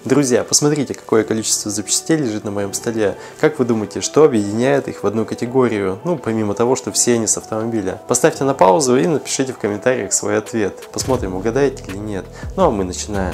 Друзья, посмотрите, какое количество запчастей лежит на моем столе. Как вы думаете, что объединяет их в одну категорию? Ну, помимо того, что все они с автомобиля. Поставьте на паузу и напишите в комментариях свой ответ. Посмотрим, угадаете или нет. Ну а мы начинаем.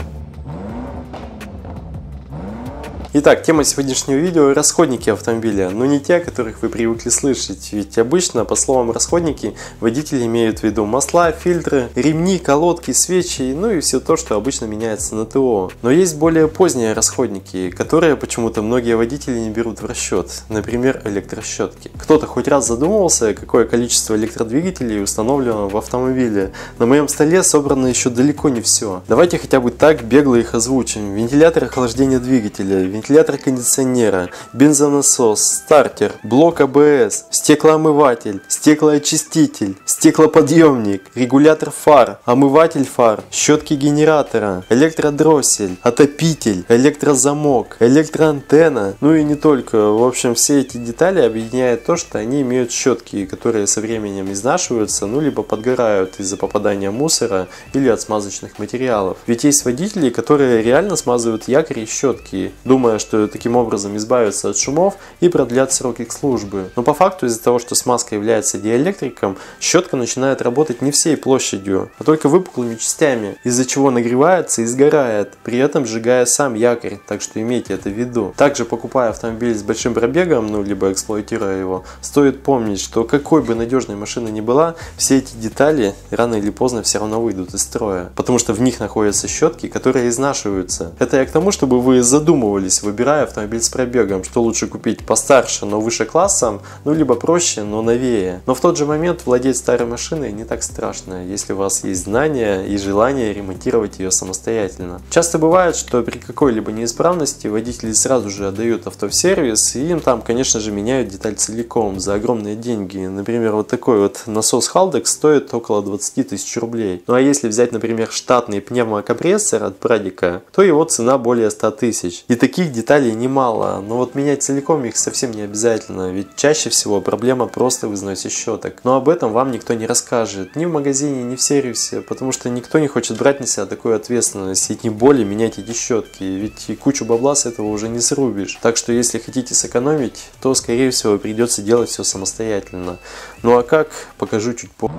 Итак, тема сегодняшнего видео – расходники автомобиля, но не те, о которых вы привыкли слышать, ведь обычно, по словам расходники, водители имеют в виду масла, фильтры, ремни, колодки, свечи, ну и все то, что обычно меняется на ТО. Но есть более поздние расходники, которые почему-то многие водители не берут в расчет, например, электрощетки. Кто-то хоть раз задумывался, какое количество электродвигателей установлено в автомобиле? На моем столе собрано еще далеко не все. Давайте хотя бы так бегло их озвучим. Вентилятор охлаждения двигателя, вентилятор кондиционера, бензонасос, стартер, блок АБС, стеклоомыватель, стеклоочиститель, стеклоподъемник, регулятор фар, омыватель фар, щетки генератора, электродроссель, отопитель, электрозамок, электроантенна, ну и не только. В общем, все эти детали объединяет то, что они имеют щетки, которые со временем изнашиваются, ну либо подгорают из-за попадания мусора или от смазочных материалов. Ведь есть водители, которые реально смазывают якори и щетки, думая, что таким образом избавятся от шумов и продлят срок их службы. Но по факту из-за того, что смазка является диэлектриком, щетка начинает работать не всей площадью, а только выпуклыми частями, из-за чего нагревается и сгорает, при этом сжигая сам якорь, так что имейте это в виду. Также, покупая автомобиль с большим пробегом, ну либо эксплуатируя его, стоит помнить, что какой бы надежной машина ни была, все эти детали рано или поздно все равно выйдут из строя, потому что в них находятся щетки, которые изнашиваются. Это я к тому, чтобы вы задумывались, выбирая автомобиль с пробегом, что лучше купить постарше, но выше классом, ну либо проще, но новее. Но в тот же момент владеть старой машиной не так страшно, если у вас есть знания и желание ремонтировать ее самостоятельно. Часто бывает, что при какой-либо неисправности водители сразу же отдают авто в сервис, и им там, конечно же, меняют деталь целиком за огромные деньги. Например, вот такой вот насос Haldex стоит около 20 тысяч рублей. Ну а если взять, например, штатный пневмокомпрессор от Pradika, то его цена более 100 тысяч. И таких деталей немало, но вот менять целиком их совсем не обязательно, ведь чаще всего проблема просто в износе щеток. Но об этом вам никто не расскажет, ни в магазине, ни в сервисе, потому что никто не хочет брать на себя такую ответственность и тем более менять эти щетки, ведь и кучу бабла с этого уже не срубишь. Так что если хотите сэкономить, то скорее всего придется делать все самостоятельно. Ну а как, покажу чуть позже.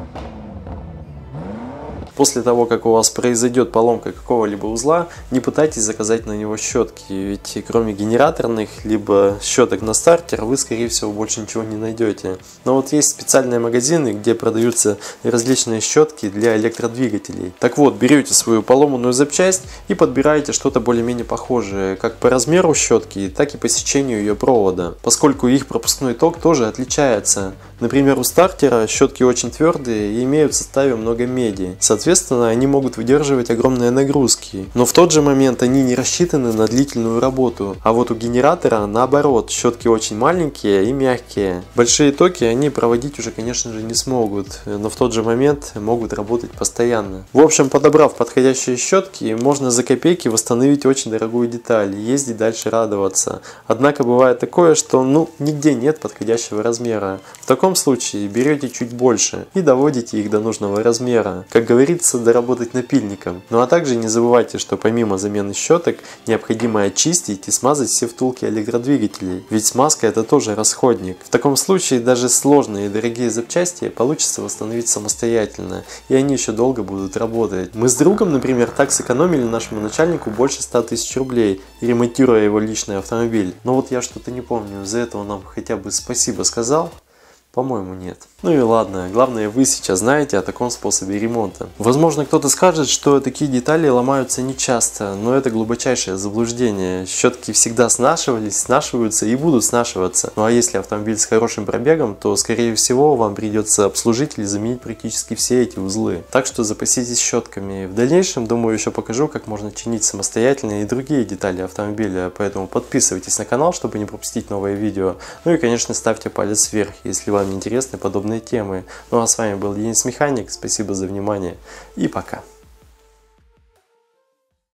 После того, как у вас произойдет поломка какого-либо узла, не пытайтесь заказать на него щетки, ведь кроме генераторных, либо щеток на стартер, вы, скорее всего, больше ничего не найдете. Но вот есть специальные магазины, где продаются различные щетки для электродвигателей. Так вот, берете свою поломанную запчасть и подбираете что-то более-менее похожее, как по размеру щетки, так и по сечению ее провода, поскольку их пропускной ток тоже отличается. Например, у стартера щетки очень твердые и имеют в составе много меди. Соответственно, они могут выдерживать огромные нагрузки. Но в тот же момент они не рассчитаны на длительную работу. А вот у генератора наоборот, щетки очень маленькие и мягкие. Большие токи они проводить уже, конечно же, не смогут, но в тот же момент могут работать постоянно. В общем, подобрав подходящие щетки, можно за копейки восстановить очень дорогую деталь и ездить дальше радоваться. Однако бывает такое, что нигде нет подходящего размера. В таком случае берете чуть больше и доводите их до нужного размера. Как говорится, доработать напильником. Ну а также не забывайте, что помимо замены щеток необходимо очистить и смазать все втулки электродвигателей. Ведь смазка это тоже расходник. В таком случае даже сложные и дорогие запчасти получится восстановить самостоятельно. И они еще долго будут работать. Мы с другом, например, так сэкономили нашему начальнику больше 100 тысяч рублей, ремонтируя его личный автомобиль. Но вот я что-то не помню, за это он нам хотя бы спасибо сказал. По-моему, нет. Ну и ладно, главное, вы сейчас знаете о таком способе ремонта. Возможно, кто-то скажет, что такие детали ломаются нечасто, но это глубочайшее заблуждение. Щетки всегда снашивались, снашиваются и будут снашиваться. Ну а если автомобиль с хорошим пробегом, то скорее всего вам придется обслужить или заменить практически все эти узлы. Так что запаситесь щетками. В дальнейшем, думаю, еще покажу, как можно чинить самостоятельно и другие детали автомобиля. Поэтому подписывайтесь на канал, чтобы не пропустить новые видео. Ну и, конечно, ставьте палец вверх, если вам интересны подобные темы. Ну а с вами был Денис Механик, спасибо за внимание и пока.